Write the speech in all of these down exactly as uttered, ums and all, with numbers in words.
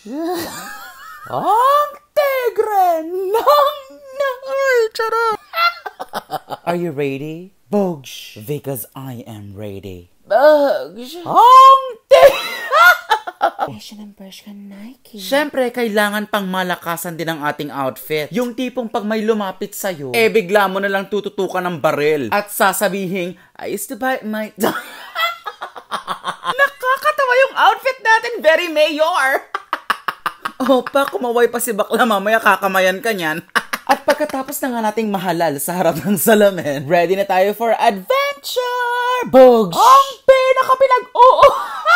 Ang tigre ng Ay, charot! Are you ready? Bugs. Because I am ready. Bugs. Ang tigre! Fashion and Bershka Nike. Siyempre, kailangan pang malakasan din ang ating outfit. Yung tipong pag may lumapit sa'yo, eh bigla mo na lang tututukan ng baril. At sasabihin, I used to buy my... Nakakatawa yung outfit natin, very mayor! Opa, kumaway pa si bakla, mamaya kakamayan ka niyan. At pagkatapos na nga nating mahalal sa harap ng salamin, ready na tayo for adventure! Bugs! Ang pinakapinag-oo!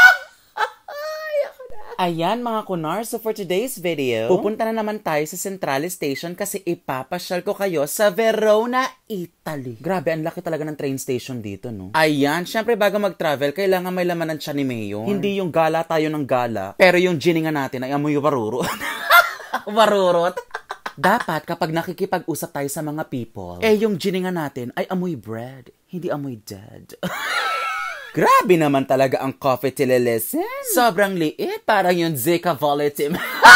Ayan mga kunar, so for today's video, pupunta na naman tayo sa Centrale Station kasi ipapasyal ko kayo sa Verona, Italy. Grabe, ang laki talaga ng train station dito, no? Ayan, syempre bago mag-travel, kailangan may laman ng tiyan ni Mayor. Hindi yung gala tayo ng gala, pero yung giningan natin ay amoy warurot. Warurot? Dapat kapag nakikipag-usap tayo sa mga people, eh yung giningan natin ay amoy bread, hindi amoy dead. Grabe naman talaga ang coffee tililisten. Sobrang liit, parang yung Zika Volatim.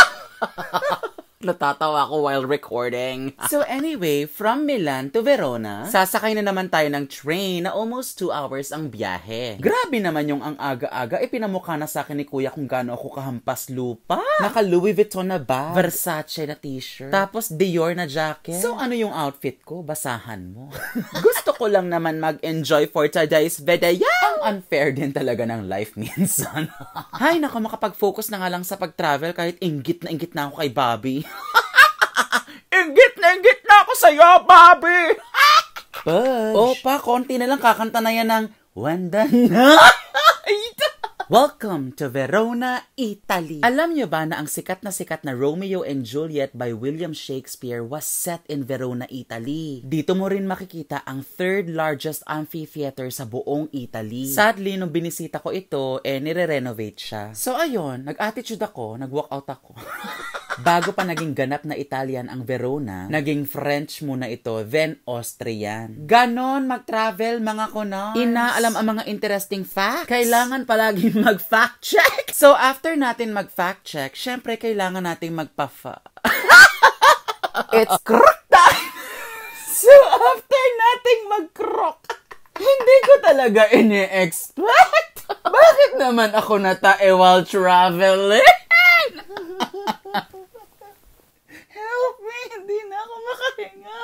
Natatawa ako while recording. So anyway, from Milan to Verona, sasakay na naman tayo ng train na almost two hours ang biyahe. Grabe naman yung ang aga-aga, ipinamukha na sa akin ni Kuya kung gaano ako kahampas lupa. Naka Louis Vuitton na bag, Versace na t-shirt, tapos Dior na jacket. So ano yung outfit ko? Basahan mo. Gusto ko lang naman mag-enjoy for today's video. Ang unfair din talaga ng life minsan. Hay, naka makapag-focus na nga lang sa pag-travel kahit inggit na inggit na ako kay Bobby. Inggit na inggit na ako sa'yo, Bobby! Push! Opa, konti na lang kakanta na yan ng Wanda na! Welcome to Verona, Italy. Alam nyo ba na ang sikat na sikat na Romeo and Juliet by William Shakespeare was set in Verona, Italy? Dito mo rin makikita ang third largest amphitheater sa buong Italy. Sadly, nung binisita ko ito, eh nire-renovate siya. So ayun, nag-attitude ako, nag-walk out ako. Bago pa naging ganap na Italian ang Verona, naging French muna ito, then Austrian. Ganon mag-travel mga kunars. Inaalam ang mga interesting facts. Kailangan palaging mag-fact check. So after natin mag-fact check, syempre kailangan nating magpa-fa. It's crook time! So after nating mag-crook, hindi ko talaga ini-expect. Bakit naman ako natae while traveling? Help me, hindi na ako makahinga.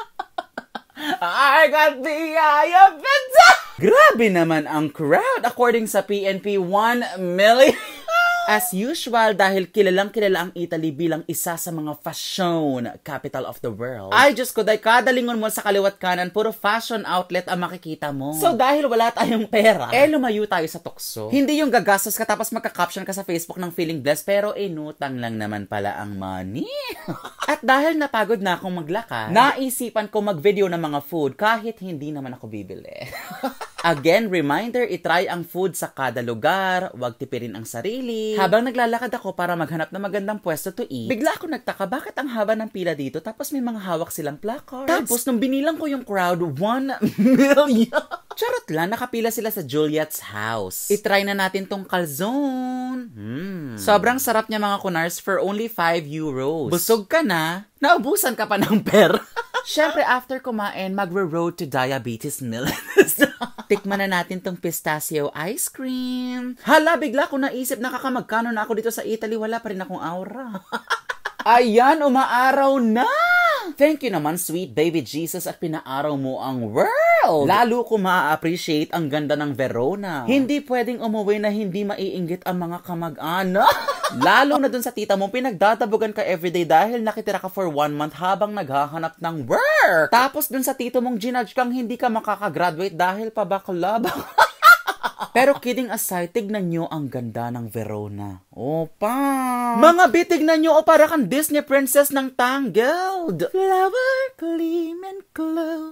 I got the eye of it. Grabe naman ang crowd according sa P N P, one million. As usual, dahil kilalang kilala ang Italy bilang isa sa mga fashion capital of the world. Ay, Diyos ko, dahil kada lingon mo sa kaliwat kanan, puro fashion outlet ang makikita mo. So, dahil wala tayong pera, eh, lumayo tayo sa tukso. Hindi yung gagastos ka tapos magka-caption ka sa Facebook ng feeling blessed, pero inutang lang naman pala ang money. At dahil napagod na akong maglakad, naisipan ko mag-video ng mga food kahit hindi naman ako bibili. Again, reminder, itry ang food sa kada lugar, huwag tipirin ang sarili. Habang naglalakad ako para maghanap ng magandang pwesto to eat, bigla ako nagtaka bakit ang haba ng pila dito tapos may mga hawak silang placards. Tapos nung binilang ko yung crowd, one million. Charot lang, nakapila sila sa Juliet's house. Itry na natin tong calzone. Hmm. Sobrang sarap niya mga kunars for only five euros. Busog ka na, naubusan ka pa ng pera. Siyempre, after kumain, magre-road to diabetes millers. Tikman na natin tong pistachio ice cream. Hala, bigla ko naisip na kakamagkano na ako dito sa Italy, wala pa rin akong aura. Ayan, umaaraw na! Thank you naman, sweet baby Jesus, at pinaaraw mo ang world! Lalo ko ma-appreciate ang ganda ng Verona. Hindi pwedeng umuwi na hindi maiinggit ang mga kamag-anak. Lalo na dun sa tita mo, pinagdadabugan ka everyday dahil nakitira ka for one month habang naghahanap ng work. Tapos dun sa tito mong ginudge kang hindi ka makakagraduate dahil pabakla. Pero kidding aside, tignan nyo ang ganda ng Verona. Opa! Mga bi, tignan nyo, o para kang Disney princess ng Tangled. Flower, gleam and glow.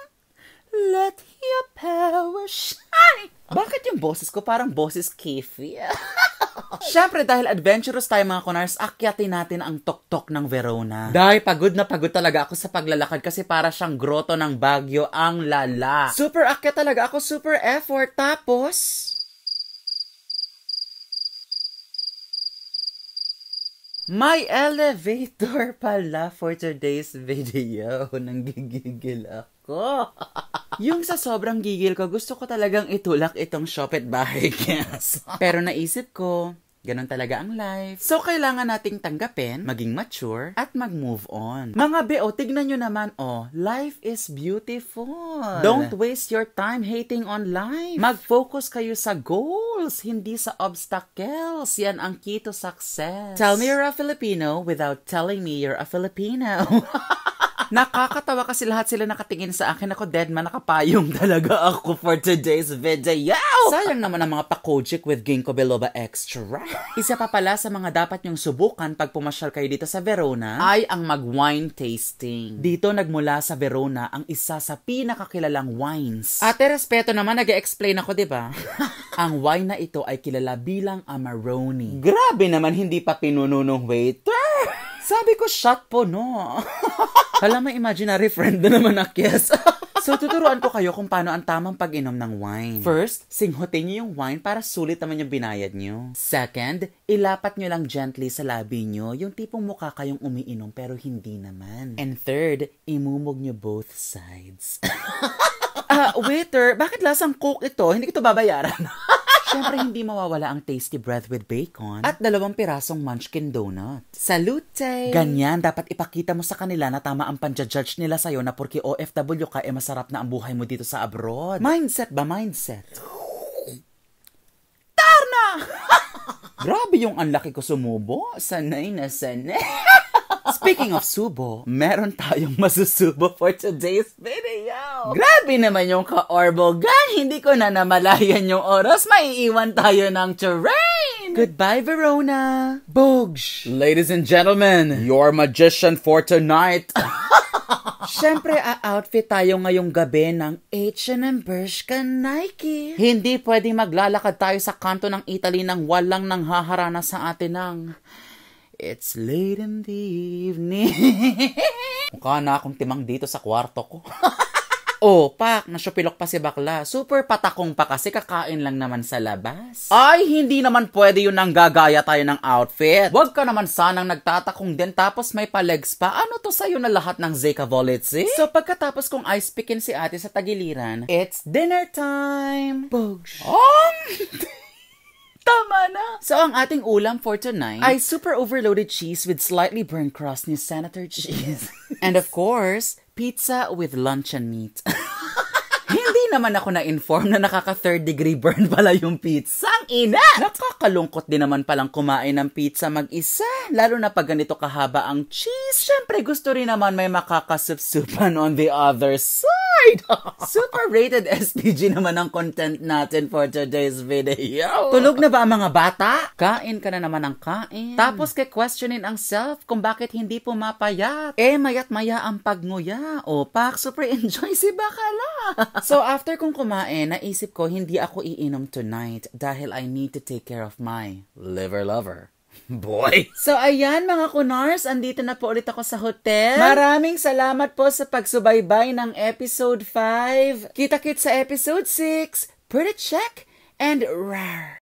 Let your power shine. Bakit yung boses ko parang boses Kiffy? Siyempre, dahil adventurous tayo mga kunars, akyatin natin ang tuktok ng Verona. Dahil pagod na pagod talaga ako sa paglalakad kasi para siyang groto ng Baguio ang lala. Super akyat talaga ako, super effort. Tapos... My elevator pala for today's video. Nanggigigil ako. Yung sa sobrang gigil ko, gusto ko talagang itulak itong Shopit bahay. Yes. Pero naisip ko, ganon talaga ang life. So, kailangan nating tanggapin, maging mature, at mag-move on. Mga beo, tignan nyo naman, oh, life is beautiful. Don't waste your time hating on life. Mag-focus kayo sa goals, hindi sa obstacles. Yan ang key to success. Tell me you're a Filipino without telling me you're a Filipino. Nakakatawa kasi lahat sila nakatingin sa akin. Ako, dead man, nakapayong talaga ako for today's video. Sayang naman ang mga pakojik with Ginkgo biloba extra. Isa pa pala sa mga dapat nyong subukan pag pumasyal kayo dito sa Verona ay ang mag-wine tasting. Dito nagmula sa Verona ang isa sa pinakakilalang wines. Ate, respeto naman, nag-explain ako, diba? Ang wine na ito ay kilala bilang Amarone. Grabe naman, hindi pa pinununong waiter. Sabi ko, shot po, no? Hala, may imaginary friend na naman na kiss. So, tuturuan ko kayo kung paano ang tamang pag-inom ng wine. First, singhutin nyo yung wine para sulit naman yung binayad nyo. Second, ilapat nyo lang gently sa labi nyo, yung tipong mukha kayong umiinom pero hindi naman. And third, imumog nyo both sides. Ah, uh, waiter, bakit lasang Coke ito? Hindi ko ito babayaran. Siyempre, hindi mawawala ang tasty bread with bacon at dalawang pirasong munchkin donut. Salute! Ganyan, dapat ipakita mo sa kanila na tama ang panja-judge nila sa'yo na porque O F W ka, eh masarap na ang buhay mo dito sa abroad. Mindset ba? Mindset. Tarna! Grabe yung anlaki ko sumubo. Sanay na sanay. Speaking of subo, meron tayong masusubo for today's video. Grabe naman yung ka-orbogan. Hindi ko na namalayan yung oras. Maiiwan tayo ng terrain. Goodbye, Verona. Bogs. Ladies and gentlemen, your magician for tonight. Siyempre, a-outfit tayo ngayong gabi ng H and M Bershka Nike. Hindi pwedeng maglalakad tayo sa kanto ng Italy nang walang nanghaharana sa atin ng it's late in the evening. Mukha na akong timang dito sa kwarto ko. Oh, pak, nasyupilok pa si bakla. Super patakong pa kasi kakain lang naman sa labas. Ay, hindi naman pwede yun nang gagaya tayo ng outfit. Huwag ka naman sanang nagtatakong din tapos may palegs pa. Ano to sa'yo na lahat ng Zeka Volitsi? So, pagkatapos kong ice pickin si ate sa tagiliran, it's dinner time. Bogs. Oh! Tama na! So, ang ating ulam for tonight ay super overloaded cheese with slightly burnt crust ni Senator Cheese. And of course, pizza with luncheon meat. Hindi naman ako na-inform na nakaka-third degree burn pala yung pizza. Ang ina! Nakakalungkot din naman palang kumain ng pizza mag-isa. Lalo na pag ganito kahaba ang cheese. Siyempre, gusto rin naman may makakasup-supan on the other side. Super rated S P G naman ang content natin for today's video. Tulog na ba ang mga bata? Kain ka na naman ng kain. Tapos ke-questionin ang self kung bakit hindi pumapayat. Eh, mayat-maya ang pagnguya. O, pak, super enjoy si bakala. So, after kong kumain, naisip ko hindi ako iinom tonight dahil I need to take care of my liver lover. Boy! So, ayan mga kunars, andito na po ulit ako sa hotel. Maraming salamat po sa pagsubaybay ng episode five. Kita-kit sa episode six. Pretty check and rar.